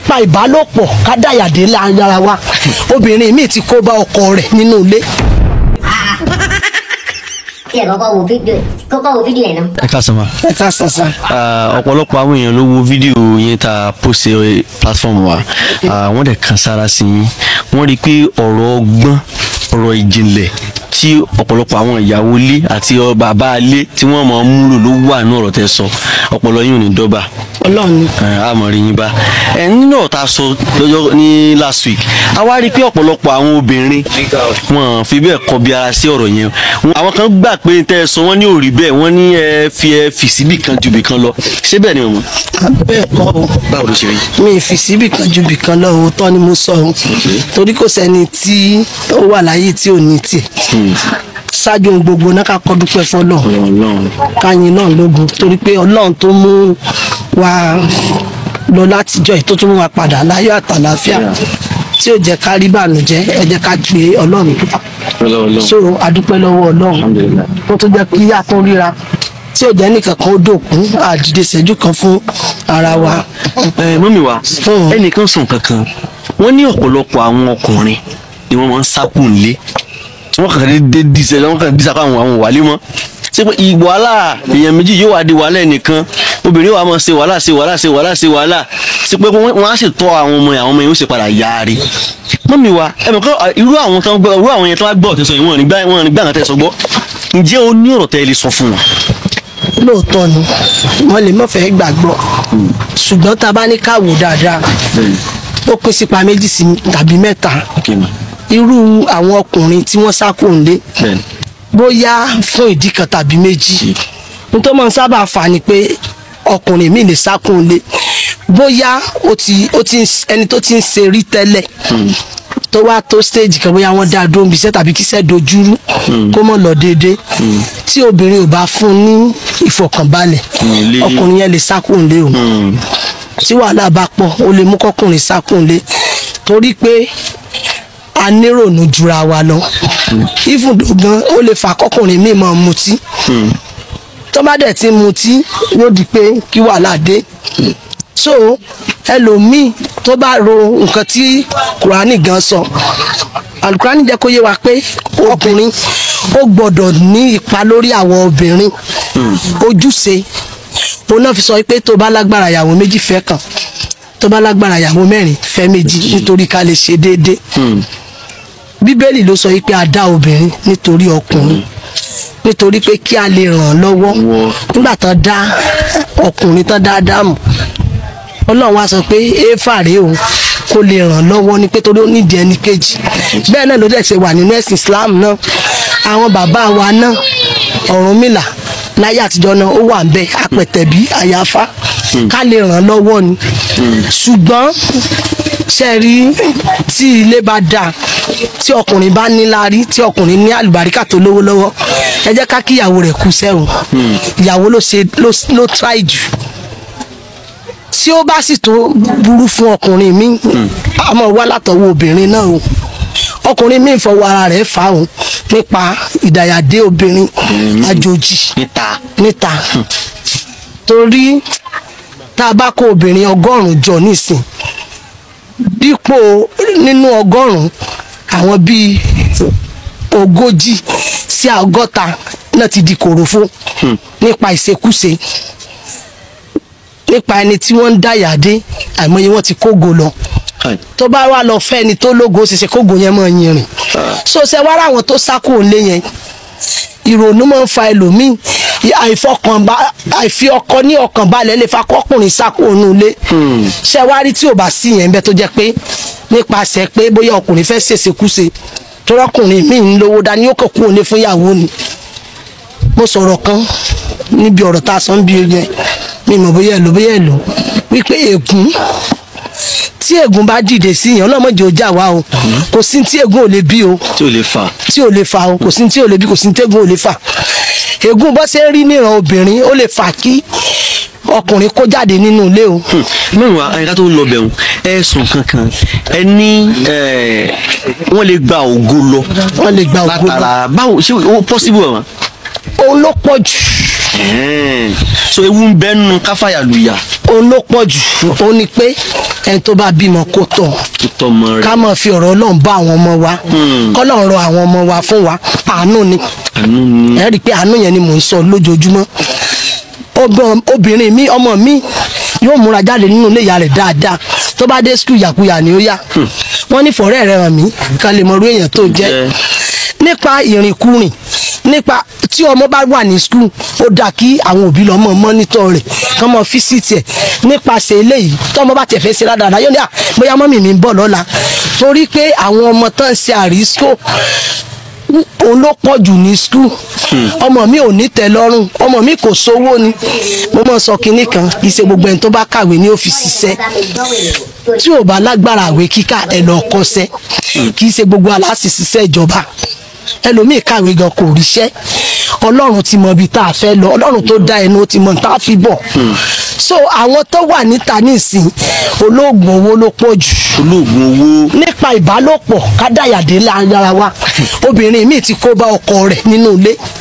nípa ìbálòpọ̀ ká dáyàdé lára wa obìnrin mi ti kó bá ọkọ rẹ̀ nínú ilé. tí ẹ kọ́kọ́ wo fídíò yẹn náà. ẹ ká sọ ma. ẹ ká sọ sa. ọ̀pọ̀lọpọ̀ àwọn èèyàn ló wo fídíò yẹn tá post platform wa wọ́n dẹ̀ kan sára sí yín wọ́n rí i pé ọ̀rọ̀ ọgbọ́n ọ̀rọ̀ ìjìnlẹ̀ tí ọ̀pọ̀lọpọ̀ àwọn ìyàwó ilé àti bàbá ilé tí wọ́n máa ń múlò ló wà ní ọ̀rọ̀ tẹ́ sọ ọpọlọ yín ò ní dọ́gba. Ọlọ́run àmọ́ rí yín bá nínú ọ̀tá sọ lọ́jọ́ ní last week a wá rí i pé ọ̀pọ̀lọpọ̀ àwọn obìnrin wọn fi bẹ́ẹ̀ kọbi ara sí ọ̀rọ̀ yẹn àwọn kan gbà pé tẹ́ ẹ sọ wọ́n ní òrí bẹ́ẹ̀ wọ́n ní ẹ fi síbì kan ju bì kan lọ ṣé bẹ́ẹ̀ ni mọ̀mọ́. bẹ́ẹ̀ kọ́ o báwo ló ṣe rí. mi fi síbì kan ju bì kan lọ òótọ́ ni mo sọ o torí kò sẹ́ni tí ó wà láyé tí ò ní tiẹ̀ ṣáájú gbogbo náà ká kọ́ dúpẹ́ fọ́lọ́run káyìn náà lógun torí pé Ọlọ́run tó mú wa lọ látijọ́ yìí tó tún mú wa padà láyọ̀ àtàlàáfíà tí ò jẹ́ ká rí bànújẹ́ ẹ jẹ́ ká gbé Ọlọ́run so adúpẹ́ lọ́wọ́ Ọlọ́run ó tún jẹ́ kí a tún ríra tí ò jẹ́ nìkan kan ó dòkun àdìde ìṣẹ́jú kan fún ara wa. mọ́mí wa ẹnìkan sùn kankan wọ́n ní ọ̀pọ̀lọpọ̀ àwọn ọkùnrin ni wọ́n máa ń sápò nílé wọ́n kàn dé díṣẹ́ wọ́n kàn díṣà káwọn àwọn wàlé mọ́ ṣé pé ìwàhálà èèyàn méjì yóò wá di wàhálà ẹnìkan obìnrin wa máa ṣe wàhálà ṣe pé wọ́n á sì tọ́ àwọn ọmọ yẹn ó sì padà yaari mọ́mí wa ẹ mọ̀ kọ́ irú àwọn yẹn tó wá gbọ́ ọ̀tẹ̀ sọ yìí wọ́n ní gbà kan tẹ̀ sọ gbọ́ ǹjẹ́ o ní ọ̀rọ̀ tẹ́ ẹ lè sọ fún wọn. lóòótọ́ ni wọ́n lè má fẹ́ gbàgbọ́ ṣùgbọ́n tá a bá ní ká wò dáadáa ó pín sípa méjì tàbí mẹ́ta irú àwọn ọkùnrin tí wọ́n sá kúrò nílé bóyá fún ìdí kan tàbí méjì nítorí máa ń sábà fà ní pé ọkùnrin mi lè sá kúrò nílé bóyá ẹni tó ti ń ṣe rí tẹ́lẹ̀ tó wá tó stage kan bóyá wọ́n dá dúró níbi iṣẹ́ tàbí kíṣẹ́ dojúrú kó mọ̀ lọ déédéé tí obìnrin ò bá fún ní ìfọ̀kànbalẹ̀ ọkùnrin yẹn lè sá kúrò nílé o tí wàhálà bá pọ̀ ó lè mú kọkùnrin sá kúrò nílé torí pé a nírònú jura wa lọ even gan ó lè fa kọkùnrin míì máa mutí tó bá dẹ̀ ti mutí yóò di pé kí wàhálà dé so ẹlòmíì tó bá ro nǹkan tí Kùránì gan sọ Àlùkùránì jẹ́ kó yé wa pé ọkùnrin ó gbọ́dọ̀ ní ipa lórí àwọn obìnrin ojúṣe òun náà fi sọ pé tó bá lágbára ìyàwó méjì fẹ́ kan tó bá lágbára ìyàwó mẹ́rin fẹ́ méjì nítorí ká lè ṣe déédéé Bíbélì ló sọ pé a dá obìnrin nítorí ọkùnrin nítorí pé kí a lè ràn án lọ́wọ́ nígbà tán dá ọkùnrin tán dá Ádámù Ọlọ́run wá sọ pé éfà rèé o kó lè ràn án lọ́wọ́ ni pé torí ó nídìí ẹni kejì bẹ́ẹ̀ náà ló dẹ̀ ṣe wà nínú ẹ̀sìn Islam náà àwọn bàbá wa náà Ọ̀rúnmìlà láyé àtijọ́ náà ó wà ń bẹ apẹ̀tẹ̀bí àyàfá ká lè ràn án lọ́wọ́ ni ṣùgbọ́n ṣe rí tí ilé bá dáa tí ọkùnrin bá níláárí tí ọkùnrin ní àlùbáríkà tó lówó lọ́wọ́ ẹ jẹ́ ká kí ìyàwó rẹ̀ kú sẹ́wọ̀n ìyàwó ló try jù tí ó bá sì tó burú fún ọkùnrin mi àmọ́ wá látọwọ́ obìnrin náà o ọkùnrin mi fọwọ́ ara rẹ̀ fà ó nípa ìdàyàdé obìnrin àjòjì níta torí tá a bá kó obìnrin 100 jọ nísìn dípò nínú 100 àwọn bíi 40 sí 100 náà ti di kòròfó nípa ìṣekúṣe nípa ẹni tí wọ́n ń dáyàdé àìmọye wọ́n ti kógo lọ tó bá wà lọ fẹ́ ni tó lógo ṣẹṣẹ kógo yẹn mọ́ yìnrìn so ṣe wá ráwọn tó sákò lé yẹn ìrònú máa ń fa ẹlòmíì àìfi ọkọ ní ọkàn balẹ̀ lè fa kọkùnrin sákò ònú ilé ṣe wá rí tí ò bá sí yẹn bẹ́ẹ̀ tó jẹ́ pé nípasẹ̀ pé bóyá ọkùnrin fẹ́ ṣèṣekúṣe tó rọ́kùnrin míì ń lówó dání ó kàn kú òní fún ìyàwó ni mo sọ̀rọ̀ kan níbi ọ̀rọ̀ tá a sọ ń bí yẹn mi mọ̀ bóyá èlò wípé ègún tí ègún bá dìde sí yẹn ọlọ́mọdé ò já wa o kò sí tí ègún ò lè bí o tí ò lè fa o kò sí tí ò lè bí kò sí tí ègún ò lè fà ègún bó ṣe ń rí níran obìnrin ó lè fà kí ọkùnrin kó jáde nínú ilé o. mẹ́wàá àyíká tó ń lọ bẹ̀rù ẹ̀sùn kankan ẹni wọ́n lè gba ògo lọ látara báwo ṣé ó possible wọn. òun ló pọ̀ jù so ewu ń bẹ nínú káfàyà lùyà. òun ló pọ̀ jù ó ní pé ẹni tó bá bímọ kó tọ́ ká máa fi ọ̀rọ̀ Ọlọ́run bá àwọn ọmọ wa k'Ọlọ́run rọ àwọn ọmọ wa fún wa àánú ni ẹ rí i pé àánú yẹn ni mò ń sọ lójoojúmọ́. Obìnrin mi ọmọ mi yóò múra jáde nínú ilé ìyá rẹ̀ dáadáa tó bá dé skul yàkuyà ni ó yá wọ́n ní fọ̀rẹ́ rẹ̀ hàn mí ká lè mọ irú èèyàn tó jẹ́. Nípa ìrìnkúrìn nípa tí ọmọ bá wà ní skul ó dáa kí àwọn òbí lọ mọ mọ́nítọ̀ rẹ̀ kán mọ físítì ẹ̀ nípasẹ̀ eléyìí tọ́mọ bá tẹ̀ fẹ́ ṣe dáadáa yóò ní bóyá mọ́mì mi ń bọ̀ lọ́la torí pé àwọn ọmọ tán ṣe àrísíkò òun ló pọ̀ jù ní skul. Ọmọ mi ò ní tẹ́ lọ́rùn ọmọ mi kò sówó ni mo mọ̀ sọ kinní kan kì í ṣe gbogbo ẹni tó bá kàwé ní ọ́fíìsì ṣiṣẹ́ tí ò bá lágbára àwé kíkà ẹ lọ kọ́ṣẹ́ kì í ṣe gbogbo aláṣìṣiṣẹ́ ìjọba ẹlòmíì kàwé gan kò ríṣẹ́ Ọlọ́run ti mọ ibi tá a fẹ́ lọ Ọlọ́run tó dá ẹnu ti mọ tá a fi bọ̀ so àwọn tó wà níta nísìn olóògùn owó ló pọ̀ jù. olóògùn owó. Nípa ìbálòpọ̀ kádàyàdé lára wa obìnrin míì ti kó bá ọkọ rẹ̀ nínú ilé